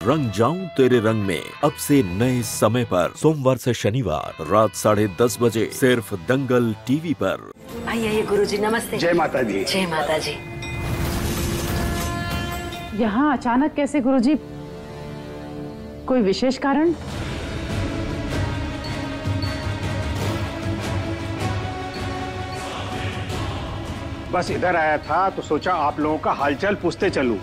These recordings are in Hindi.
रंग जाऊं तेरे रंग में अब से नए समय पर सोमवार से शनिवार रात 10:30 बजे सिर्फ दंगल टीवी पर। आइए गुरुजी, नमस्ते। जय माता दी। जय माता जी। यहाँ अचानक कैसे गुरुजी? कोई विशेष कारण? बस इधर आया था तो सोचा आप लोगों का हालचाल पूछते चलूं।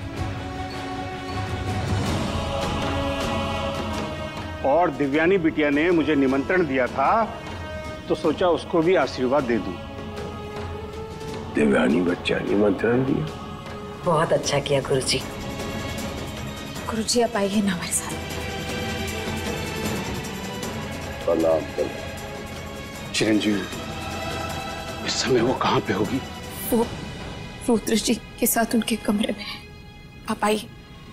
और दिव्यानी बिटिया ने मुझे निमंत्रण दिया था तो सोचा उसको भी आशीर्वाद दे दूं। दिव्यानी बच्चा निमंत्रण दिया, बहुत अच्छा किया गुरुजी। गुरुजी आप आइए ना हमारे साथ। प्रणाम। चिरंजीवी, इस समय वो कहाँ पे होगी? वो रुद्र जी के साथ उनके कमरे में है। आप आइए।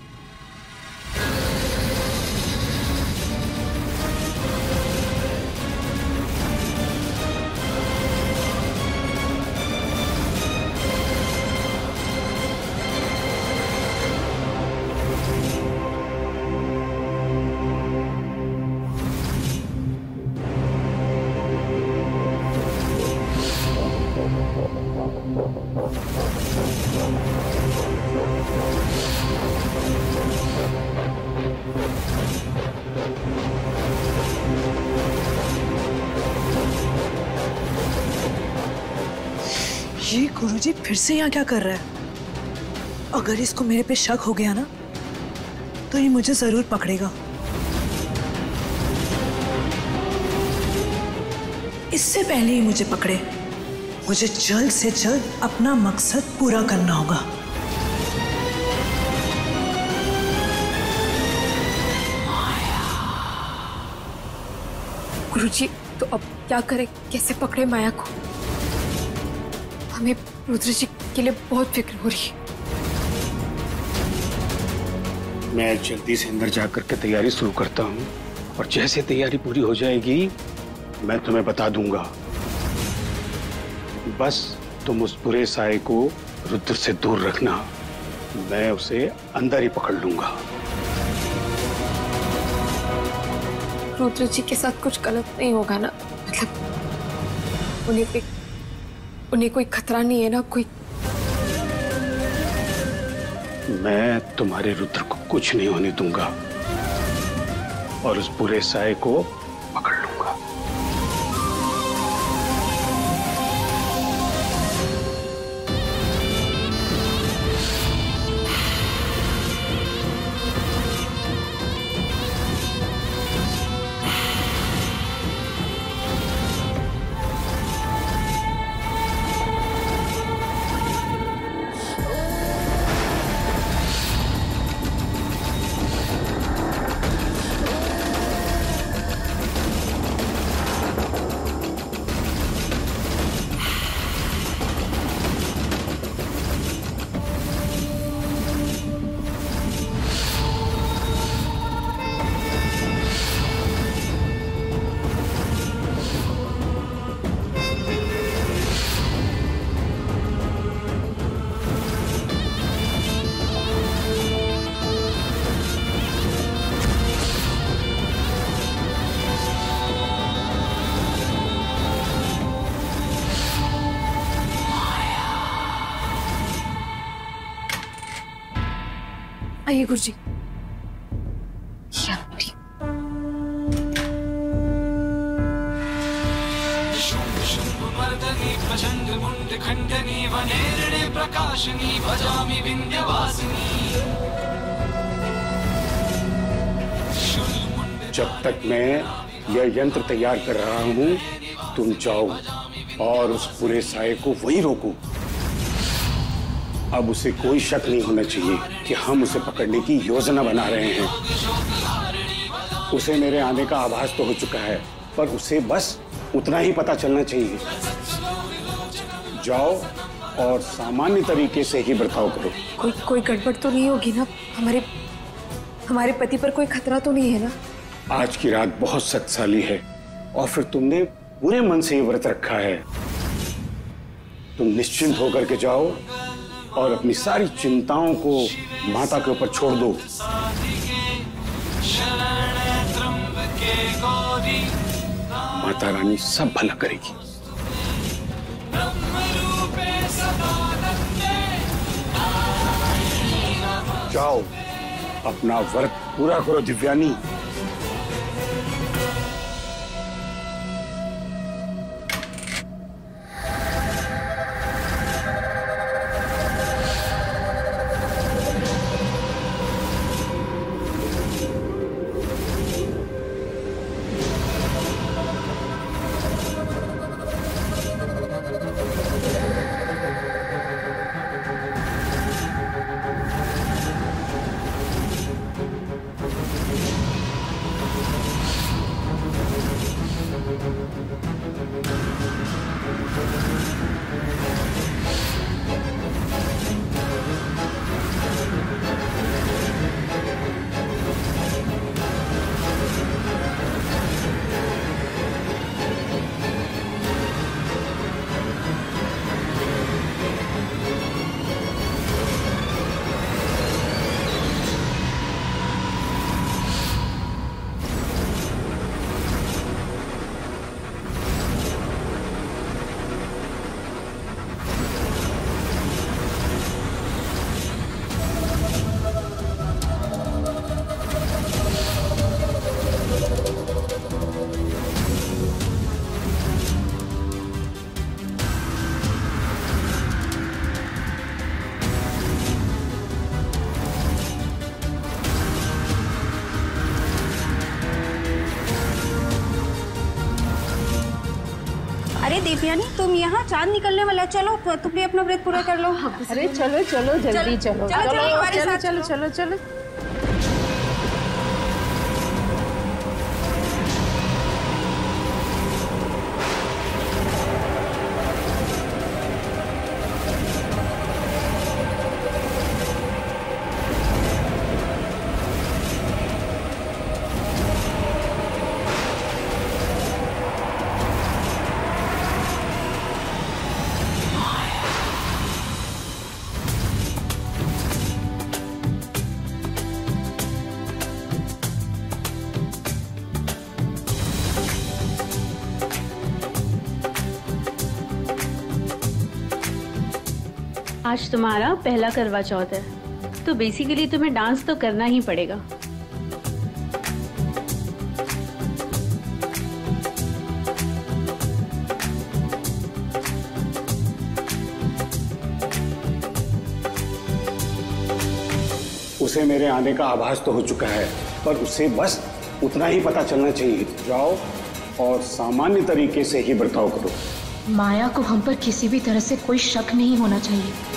ये गुरुजी फिर से यहाँ क्या कर रहा है? अगर इसको मेरे पे शक हो गया ना तो ये मुझे जरूर पकड़ेगा। इससे पहले ही मुझे पकड़े, मुझे जल्द से जल्द अपना मकसद पूरा करना होगा। गुरुजी तो अब क्या करें, कैसे पकड़े माया को? हमें रुद्र जी के लिए बहुत फिक्र हो रही है। मैं जल्दी से अंदर जाकर के तैयारी शुरू करता हूँ और जैसे तैयारी पूरी हो जाएगी मैं तुम्हें बता दूंगा। बस तुम उस बुरे साए को रुद्र से दूर रखना, मैं उसे अंदर ही पकड़ लूंगा। रुद्र जी के साथ कुछ गलत नहीं होगा ना? मतलब उन्हें कोई खतरा नहीं है ना? कोई? मैं तुम्हारे रुद्र को कुछ नहीं होने दूंगा और उस बुरे साए को पकड़ लूंगा। आइए गुरुजी। जब तक मैं यह यंत्र तैयार कर रहा हूं तुम जाओ और उस पूरे साए को वहीं रोको। अब उसे कोई शक नहीं होना चाहिए कि हम उसे पकड़ने की योजना बना रहे हैं। उसे मेरे आने का आभास तो हो चुका है, पर उसे बस उतना ही पता चलना चाहिए। जाओ और सामान्य तरीके से ही बर्ताव करो। कोई गड़बड़ तो नहीं होगी ना? हमारे पति पर कोई खतरा तो नहीं है ना? आज की रात बहुत शक्तिशाली है और फिर तुमने पूरे मन से ये व्रत रखा है। तुम निश्चिंत होकर के जाओ और अपनी सारी चिंताओं को माता के ऊपर छोड़ दो। माता रानी सब भला करेगी। जाओ अपना व्रत पूरा करो दिव्यानी। अरे देवयानी, तुम यहाँ, चांद निकलने वाला, चलो तुम भी अपना व्रत पूरा कर लो। अरे चलो चलो जल्दी चलो चलो चलो चलो चलो। आज तुम्हारा पहला करवा चौथ है, तो बेसिकली तुम्हें डांस तो करना ही पड़ेगा। उसे मेरे आने का आभास तो हो चुका है, पर उसे बस उतना ही पता चलना चाहिए। जाओ और सामान्य तरीके से ही बर्ताव करो। माया को हम पर किसी भी तरह से कोई शक नहीं होना चाहिए।